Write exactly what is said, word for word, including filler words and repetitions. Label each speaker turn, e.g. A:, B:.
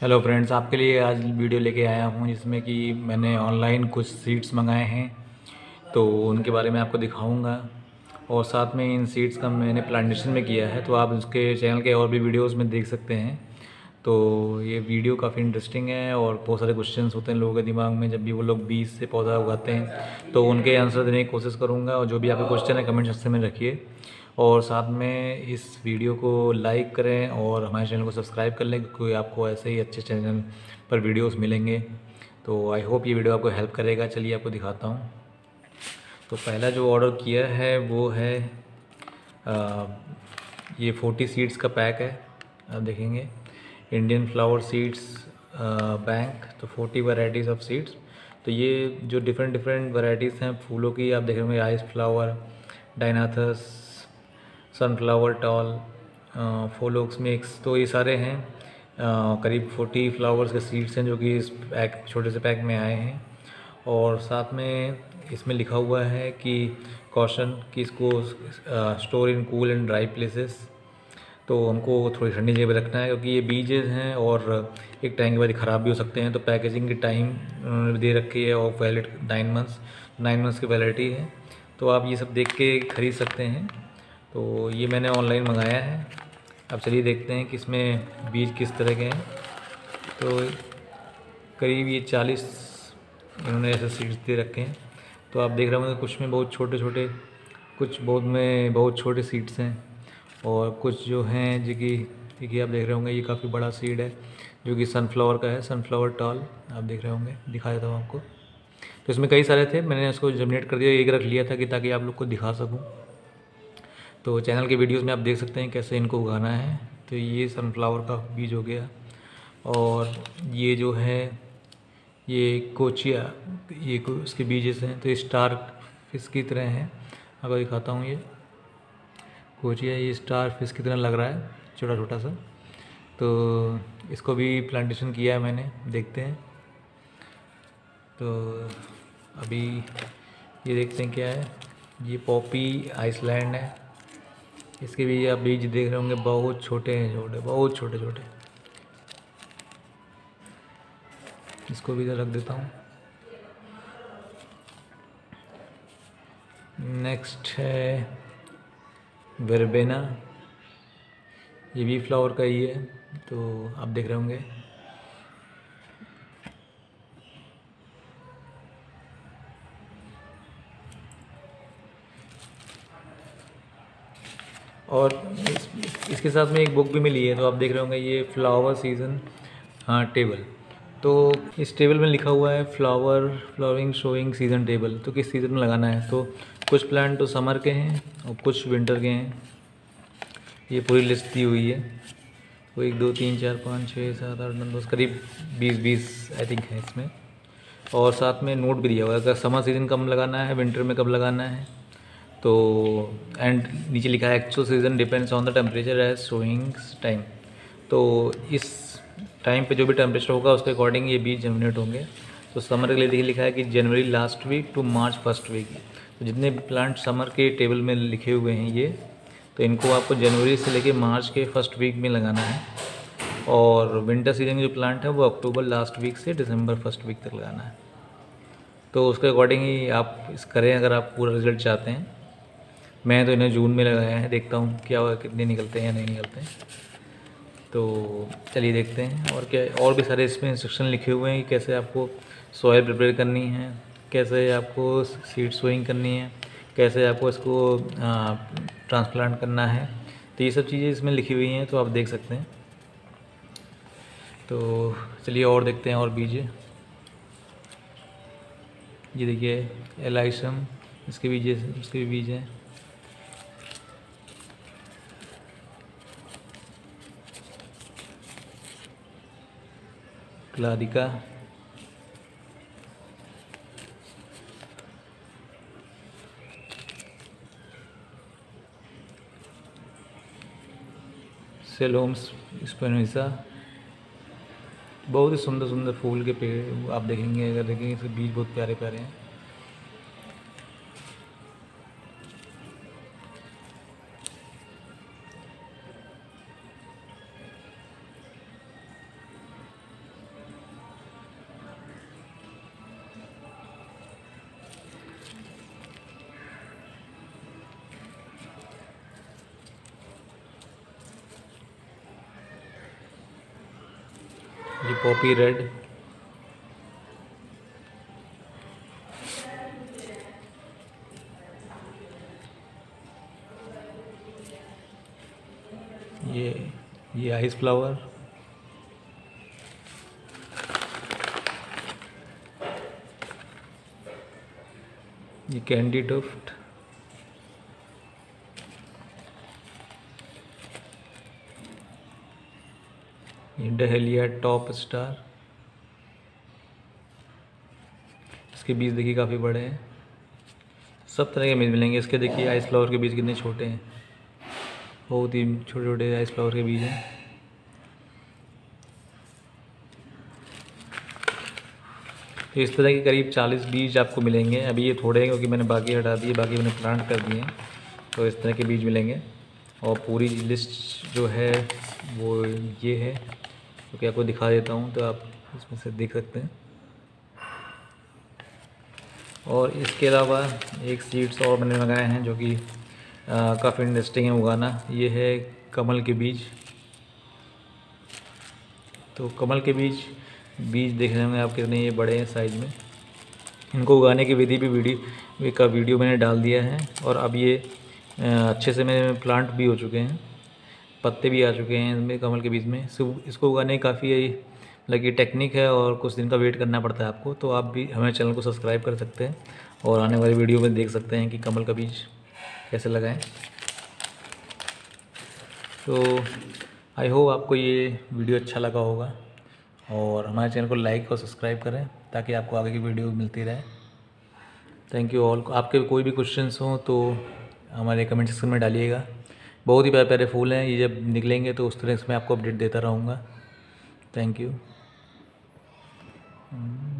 A: Hello friends, आपके लिए आज वीडियो लेके आया हूँ जिसमें कि मैंने ऑनलाइन कुछ सीड्स मंगाए हैं, तो उनके बारे में आपको दिखाऊंगा। और साथ में इन सीड्स का मैंने प्लांटेशन में किया है, तो आप उसके चैनल के और भी वीडियोस में देख सकते हैं। तो ये वीडियो काफ़ी इंटरेस्टिंग है और बहुत सारे क्वेश्चंस होते हैं लोगों के दिमाग में जब भी वो लोग बीज से पौधा उगाते हैं, तो उनके आंसर देने की कोशिश करूँगा। और जो भी आपके क्वेश्चन है कमेंट सेक्शन में रखिए, और साथ में इस वीडियो को लाइक करें और हमारे चैनल को सब्सक्राइब कर लें, क्योंकि आपको ऐसे ही अच्छे चैनल पर वीडियोस मिलेंगे। तो आई होप ये वीडियो आपको हेल्प करेगा। चलिए आपको दिखाता हूँ। तो पहला जो ऑर्डर किया है वो है आ, ये फोर्टी सीड्स का पैक है। आप देखेंगे इंडियन फ्लावर सीड्स बैंक, तो फोर्टी वैरायटीज़ ऑफ सीड्स। तो ये जो डिफरेंट डिफरेंट वैरायटीज़ हैं फूलों की, आप देख रहे होंगे ice flower, dianthus, sunflower tall, phlox mix, तो ये सारे हैं। अ, करीब फोर्टी फ्लावर्स के सीड्स हैं जो कि इस पैक छोटे से पैक में आए हैं। और साथ में इसमें लिखा हुआ है कि कॉशन कि इसको store in cool and dry places. तो हमको थोड़ी ठंडी जगह पे रखना है, क्योंकि ये बीजेस हैं और एक टाइम के बाद ख़राब भी हो सकते हैं। तो पैकेजिंग की टाइम दे रखी है और valid nine months nine months की वैलिडिटी है। तो आप ये सब देख के ख़रीद सकते हैं। तो ये मैंने ऑनलाइन मंगाया है। अब चलिए देखते हैं कि इसमें बीज किस तरह के हैं। तो करीब ये चालीस इन्होंने ऐसे सीड्स दे रखे हैं। तो आप देख रहे होंगे कुछ में बहुत छोटे छोटे, कुछ बहुत में बहुत छोटे सीड्स हैं, और कुछ जो हैं जो कि देखिए आप देख रहे होंगे ये काफ़ी बड़ा सीड है जो कि सनफ्लावर का है, सनफ्लावर टॉल। आप देख रहे होंगे, दिखा देता हूँ आपको। तो इसमें कई सारे थे, मैंने इसको जर्मिनेट कर दिया, एक रख लिया था कि ताकि आप लोग को दिखा सकूँ। तो चैनल के वीडियोस में आप देख सकते हैं कैसे इनको उगाना है। तो ये सनफ्लावर का बीज हो गया, और ये जो है ये कोचिया, ये को इसके बीजेस हैं। तो ये स्टार फिश की तरह हैं, आपको दिखाता हूँ। ये कोचिया ये स्टार फिश की तरह लग रहा है, छोटा छोटा सा। तो इसको भी प्लांटेशन किया है मैंने, देखते हैं। तो अभी ये देखते हैं क्या है। ये पॉपी आइसलैंड है। इसके भी आप बीज देख रहे होंगे, बहुत छोटे हैं, छोटे बहुत छोटे छोटे। इसको भी इधर रख देता हूँ। नेक्स्ट है वेरबेना, ये भी फ्लावर का ही है। तो आप देख रहे होंगे। और इस, इसके साथ में एक बुक भी मिली है। तो आप देख रहे होंगे ये फ्लावर सीज़न हाँ टेबल। तो इस टेबल में लिखा हुआ है flower flowering showing season table, तो किस सीज़न में लगाना है। तो कुछ प्लांट तो समर के हैं और कुछ विंटर के हैं। ये पूरी लिस्ट दी हुई है। तो एक दो तीन चार पाँच छः सात आठ नौ दस, करीब बीस बीस आई थिंक है इसमें। और साथ में नोट भी दिया हुआ है अगर समर सीज़न कब लगाना है, विंटर में कब लगाना है। तो एंड नीचे लिखा है actual season depends on the temperature as showings time. तो इस टाइम पे जो भी टेम्परेचर होगा उसके अकॉर्डिंग ये बीज जर्मिनेट होंगे। तो समर के लिए देखिए लिखा है कि January last week to March first week. तो जितने प्लांट समर के टेबल में लिखे हुए हैं ये, तो इनको आपको जनवरी से लेके मार्च के फर्स्ट वीक में लगाना है। और विंटर सीजन के जो प्लांट है वो अक्टूबर लास्ट वीक से दिसंबर फर्स्ट वीक तक लगाना है। तो उसके अकॉर्डिंग ही आप इस करें अगर आप पूरा रिजल्ट चाहते हैं। मैं तो इन्हें जून में लगाया है, देखता हूँ क्या हुआ, कितने निकलते हैं या नहीं निकलते हैं। तो चलिए देखते हैं। और क्या, और भी सारे इसमें इंस्ट्रक्शन लिखे हुए हैं कि कैसे आपको सॉइल प्रिपेयर करनी है, कैसे आपको सीड सोइंग करनी है, कैसे आपको इसको ट्रांसप्लांट करना है। तो ये सब चीज़ें इसमें लिखी हुई हैं, तो आप देख सकते हैं। तो चलिए और देखते हैं और बीज। ये देखिए एलाइसम, इसके बीज इसके भी बीज हैं। क्लादिका, सेलोम्स स्पिनोसा। बहुत ही सुंदर सुंदर फूल के पेड़ आप देखेंगे, अगर देखेंगे इसके बीज बहुत प्यारे प्यारे हैं। ये पॉपी रेड, ये ये आइस फ्लावर, ये कैंडी टुफ्ट, ये डहेलिया टॉप स्टार। इसके बीज देखिए काफ़ी बड़े हैं। सब तरह के बीज मिलेंगे इसके। देखिए आइस फ्लावर के बीज कितने छोटे हैं, बहुत ही छोटे छोटे आइस फ्लावर के बीज हैं। तो इस तरह के करीब चालीस बीज आपको मिलेंगे। अभी ये थोड़े हैं क्योंकि मैंने बाकी हटा दिए, बाकी मैंने प्लांट कर दिए हैं। तो इस तरह के बीज मिलेंगे और पूरी लिस्ट जो है वो ये है, क्योंकि आपको दिखा देता हूँ तो आप इसमें से देख सकते हैं। और इसके अलावा एक सीड्स और मैंने लगाए हैं जो कि काफ़ी इंटरेस्टिंग है उगाना। ये है कमल के बीज। तो कमल के बीज बीज देखने में आप कितने ये बड़े हैं साइज़ में। इनको उगाने की विधि भी वीडियो का वीडियो मैंने डाल दिया है। और अब ये अच्छे से मेरे प्लांट भी हो चुके हैं, पत्ते भी आ चुके हैं इनमें कमल के बीज में। सो इसको उगाने की काफ़ी लगी टेक्निक है और कुछ दिन का वेट करना पड़ता है आपको। तो आप भी हमारे चैनल को सब्सक्राइब कर सकते हैं और आने वाली वीडियो में देख सकते हैं कि कमल का बीज कैसे लगाएं। तो आई होप आपको ये वीडियो अच्छा लगा होगा और हमारे चैनल को लाइक और सब्सक्राइब करें ताकि आपको आगे की वीडियो मिलती रहे। Thank you all. आपके कोई भी क्वेश्चंस हों तो हमारे कमेंट सेक्शन में डालिएगा। बहुत ही प्यारे प्यारे फूल हैं, ये जब निकलेंगे तो उस तरह से मैं आपको अपडेट देता रहूँगा। Thank you.